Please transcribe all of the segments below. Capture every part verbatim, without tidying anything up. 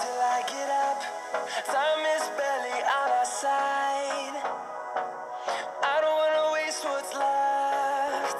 till I get up. Time is barely on our side. I don't wanna waste what's left.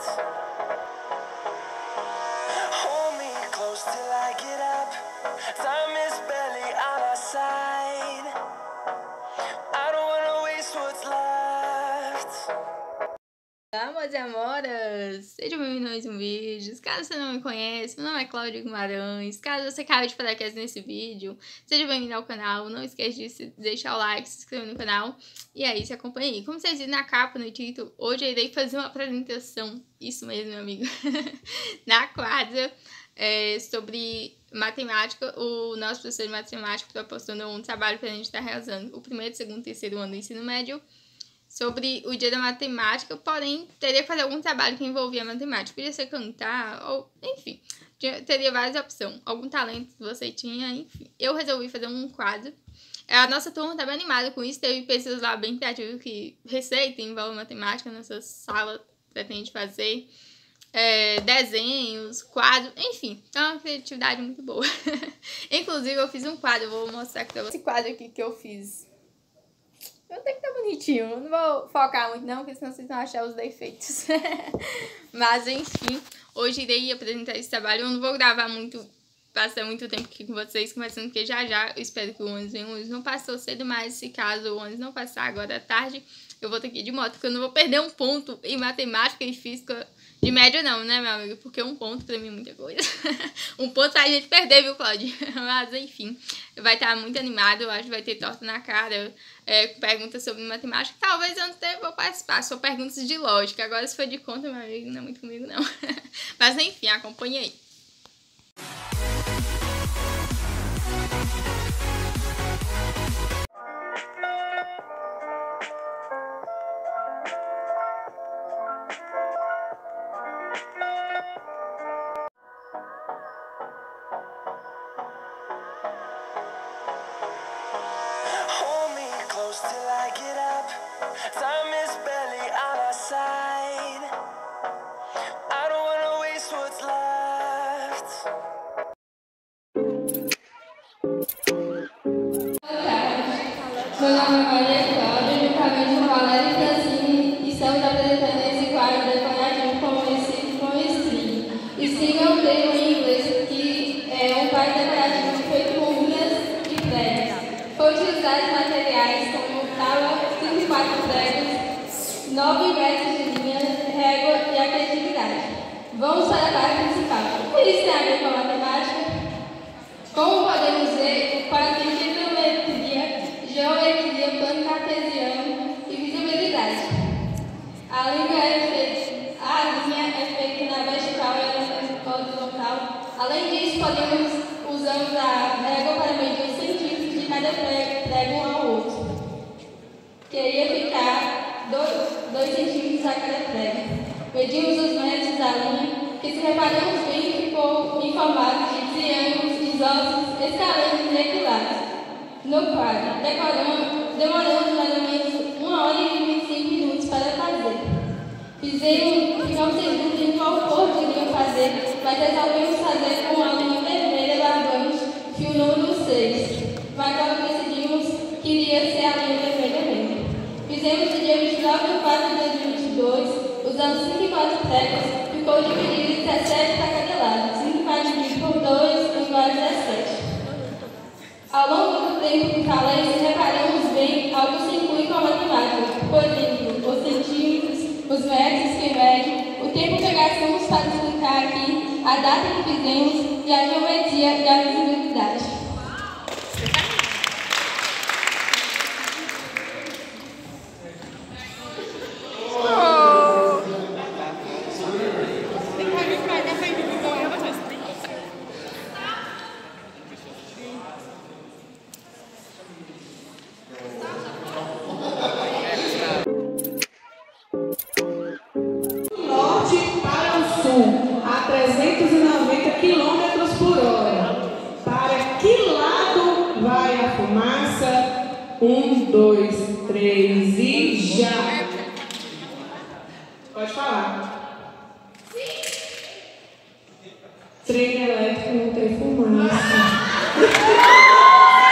Hold me close till I get up. Time is barely on our side. I don't wanna waste what's left. Amores e amoras, sejam bem-vindos a mais um vídeo. Caso você não me conhece, meu nome é Cláudia Guimarães. Caso você acabe de paraquedas nesse vídeo, seja bem-vindo ao canal. Não esqueça de deixar o like, se inscrever no canal e aí se acompanhe aí. Como vocês viram na capa, no título, hoje eu irei fazer uma apresentação, isso mesmo, meu amigo, na quadra, é, sobre matemática. O nosso professor de matemática proporcionou um trabalho para a gente estar realizando o primeiro, segundo e terceiro ano do ensino médio sobre o dia da matemática, porém, teria que fazer algum trabalho que envolvia matemática. Podia ser cantar, ou, enfim, teria várias opções. Algum talento que você tinha, enfim. Eu resolvi fazer um quadro. A nossa turma estava animada com isso, teve pessoas lá bem criativas que receita envolve matemática, nossa sala pretende fazer é, desenhos, quadros, enfim, é uma criatividade muito boa. Inclusive, eu fiz um quadro, eu vou mostrar aqui pra vocês. Esse quadro aqui que eu fiz. Eu tenho que estar bonitinho, eu não vou focar muito não, porque senão vocês vão achar os defeitos. Mas enfim, hoje irei apresentar esse trabalho. Eu não vou gravar muito, passar muito tempo aqui com vocês conversando, porque já já eu espero que o ônibus venha. O ônibus não passou cedo, mas se caso o ônibus não passar agora à tarde, eu vou ter que ir de moto, porque eu não vou perder um ponto em matemática e física de média não, né, meu amigo? Porque um ponto pra mim é muita coisa. Um ponto a gente perder, viu, Cláudia? Mas, enfim, vai estar muito animado. Eu acho que vai ter torta na cara, é, perguntas sobre matemática. Talvez eu não tenha, vou participar. São perguntas de lógica. Agora, se for de conta, meu amigo, não é muito comigo, não. Mas, enfim, acompanha aí. Till I get up, time is barely on our side. I don't wanna waste what's left. Meu nome é Maria Cláudia, juntamente com Valéria e Francine, estamos apresentando esse quadro decorativo conhecido como string. String é um termo em inglês que é um quadro decorativo feito com linhas de pregos. Foi utilizado materiais como cinco e quatro pregos, nove metros de linha, régua e a criatividade. Vamos para a parte principal. O que isso tem a ver com a matemática? Como podemos ver, o quadro tem trigonometria, geometria, plano cartesiano e visibilidade. A linha é feita, a linha é feita na vertical e na horizontal. Além disso, podemos usar a régua para medir os centímetros de cada prego um ao outro. Queria ficar dois centímetros a cada prego. Medimos os metros da linha, que se reparamos bem ficou em formato de triângulos, isósceles, escalenos e equilates. No quadro, decoramos, demoramos mais ou menos uma hora e vinte e cinco minutos para fazer. Fizemos, ficamos sem dúvida em qual cor queriam fazer, mas resolvemos fazer com a linha vermelha lavante, fio número seis. Mas logo decidimos que iria ser a linha vermelha mesmo. Fizemos no dia vinte e nove de quatro de dois mil e vinte e dois, usando cinco e quatro pregos, ficou dividido em dezessete para cada lado. cinco e quatro dividido por dois, igual a dezessete. Ao longo do tempo que falei, se reparamos bem, algo se inclui com a matemática. Por exemplo, os centímetros, os metros que medem, o tempo que gastamos para explicar aqui, a data que fizemos e a geometria e a visibilidade. A trezentos e noventa quilômetros por hora. Para que lado vai a fumaça? Um, dois, três e já. Pode falar. Trem elétrico não tem fumaça.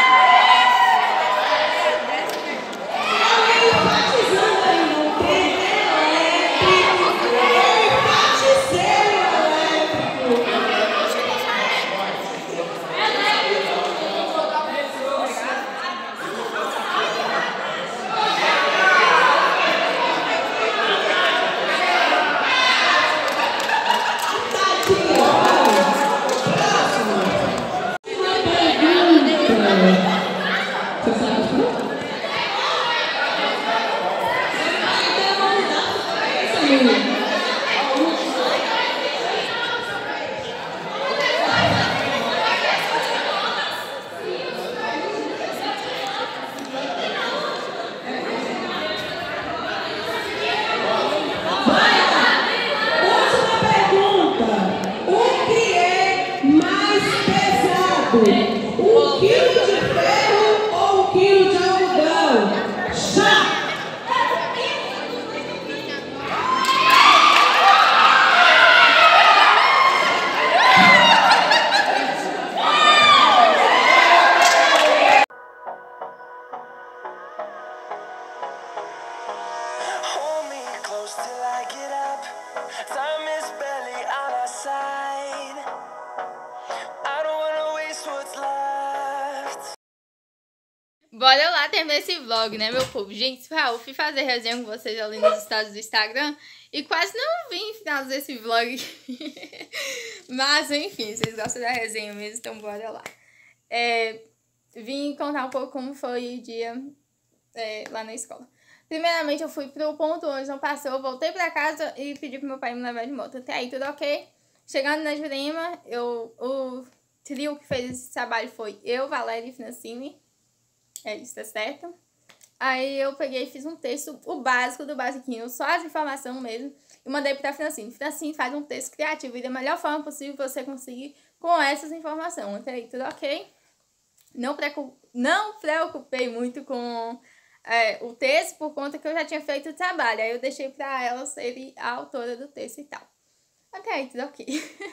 prato? Um quilo de ferro ou um quilo de algodão? Já! Hold me close till I get up. Time is barely on our side. I don't wanna waste what's left. Bora lá terminar esse vlog, né, meu povo? Gente, eu fui fazer resenha com vocês ali nos stories do Instagram e quase não vim finalizar esse vlog. Mas, enfim, vocês gostam da resenha mesmo, então bora lá. É, vim contar um pouco como foi o dia é, lá na escola. Primeiramente, eu fui pro ponto onde não passou, eu voltei pra casa e pedi pro meu pai me levar de moto. Até aí, tudo ok. Chegando na Jurema, eu, o trio que fez esse trabalho foi eu, Valéria e Financini. É, isso tá certo. Aí eu peguei e fiz um texto, o básico do basiquinho, só as informações mesmo, e mandei pra Financini. Financini faz um texto criativo e da melhor forma possível você conseguir com essas informações. Até aí, tudo ok. Não, preocup... não preocupei muito com é, o texto, por conta que eu já tinha feito o trabalho. Aí eu deixei pra ela ser a autora do texto e tal. Até aí, tudo ok.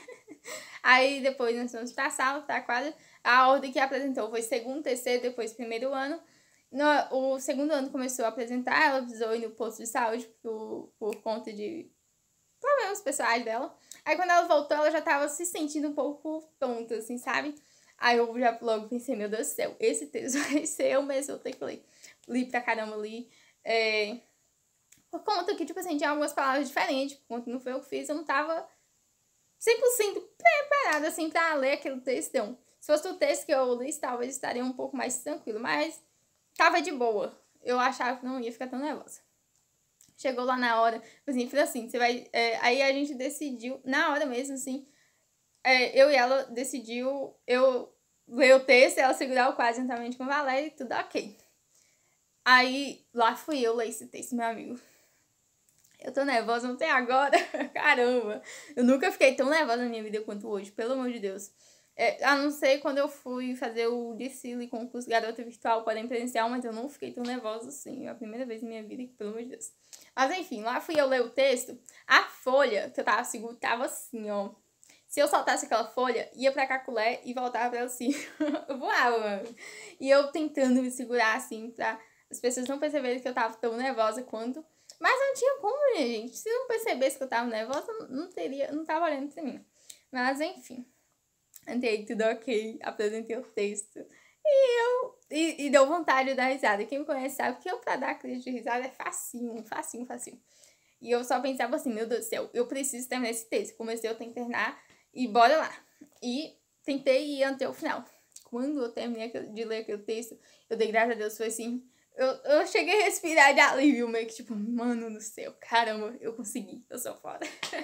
Aí depois nós fomos pra sala, pra quadra. A ordem que apresentou foi segundo, terceiro, depois primeiro ano. No, o segundo ano começou a apresentar, ela precisou ir no posto de saúde por, por conta de problemas pessoais dela. Aí quando ela voltou, ela já tava se sentindo um pouco tonta, assim, sabe? Aí eu já logo pensei, meu Deus do céu, esse texto vai ser eu mesmo, eu tenho que ler. Li pra caramba, li. É... Por conta que, tipo assim, tinha algumas palavras diferentes, por conta que não foi eu que fiz, eu não tava cem por cento preparada, assim, pra ler aquele textão. Se fosse o texto que eu li, talvez estaria um pouco mais tranquilo, mas tava de boa. Eu achava que não ia ficar tão nervosa. Chegou lá na hora, assim, falei assim, você vai... É, aí a gente decidiu, na hora mesmo, assim, é, eu e ela decidiu, eu ler o texto, ela segurar o quadro juntamente com a Valéria e tudo ok. Aí, lá fui eu ler esse texto, meu amigo. Eu tô nervosa, não tem agora. Caramba. Eu nunca fiquei tão nervosa na minha vida quanto hoje, pelo amor de Deus. É, a não ser quando eu fui fazer o desfile concurso Garota Virtual para presencial, mas eu não fiquei tão nervosa assim. É a primeira vez na minha vida que, pelo amor de Deus. Mas enfim, lá fui eu ler o texto. A folha que eu tava seguro tava assim, ó. Se eu soltasse aquela folha, ia pra Caculé e voltava pra ela assim. Eu voava, mano. E eu tentando me segurar assim, pra as pessoas não perceberem que eu tava tão nervosa quanto. Mas não tinha como, né, gente? Se eu não percebesse que eu tava nervosa, não teria, não tava olhando pra mim. Mas enfim. Entrei, tudo ok, apresentei o texto. E eu. E, e deu vontade de dar risada. Quem me conhece sabe que eu, pra dar crise de risada, é facinho, facinho, facinho. E eu só pensava assim, meu Deus do céu, eu preciso terminar esse texto. Comecei, eu tenho que terminar e bora lá. E tentei ir até o final. Quando eu terminei de ler aquele texto, eu dei graças a Deus, foi assim. Eu, eu cheguei a respirar de alívio, meio que tipo, mano do céu, caramba, eu consegui, eu sou foda.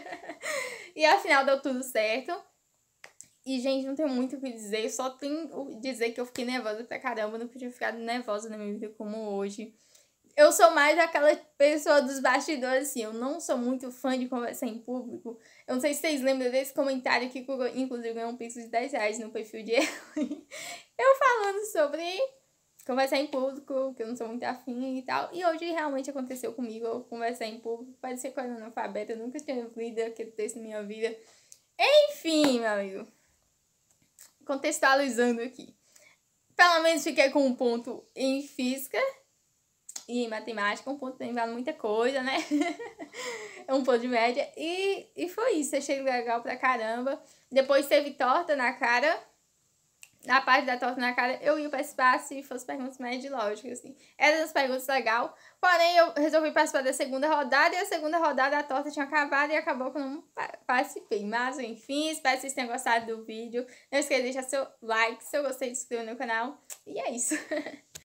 E afinal deu tudo certo. E, gente, não tenho muito o que dizer, só tenho dizer que eu fiquei nervosa pra caramba, nunca tinha ficado nervosa na minha vida como hoje. Eu sou mais aquela pessoa dos bastidores, assim, eu não sou muito fã de conversar em público. Eu não sei se vocês lembram desse comentário aqui, que eu, inclusive, ganhei um pix de dez reais no perfil de Ellen. Eu falando sobre conversar em público, que eu não sou muito afim e tal. E hoje realmente aconteceu comigo, eu conversar em público, parecia que eu era analfabeta, eu nunca tinha lido aquele texto na minha vida. Enfim, meu amigo. Contextualizando aqui. Pelo menos fiquei com um ponto em física e em matemática, um ponto tem vale muita coisa, né? É um ponto de média. E, e foi isso, achei legal pra caramba. Depois teve torta na cara. Na parte da torta na cara, eu ia participar se fosse perguntas mais de lógica, assim. Eram as perguntas legais, porém eu resolvi participar da segunda rodada, e a segunda rodada a torta tinha acabado e acabou que eu não participei. Mas, enfim, espero que vocês tenham gostado do vídeo. Não esqueça de deixar seu like, se eu gostei, de se inscrever no canal. E é isso.